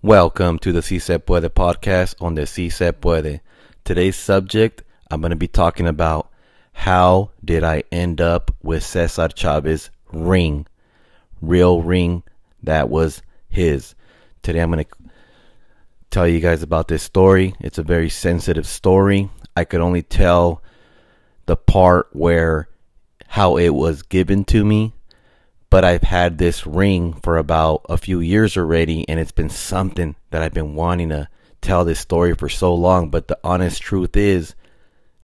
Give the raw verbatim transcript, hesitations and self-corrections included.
Welcome to the Si Se Puede podcast on the Si Se Puede. Today's subject, I'm going to be talking about how did I end up with Cesar Chavez ring, real ring that was his. Today I'm going to tell you guys about this story. It's a very sensitive story. I could only tell the part where how it was given to me. But I've had this ring for about a few years already, and it's been something that I've been wanting to tell this story for so long. But the honest truth is,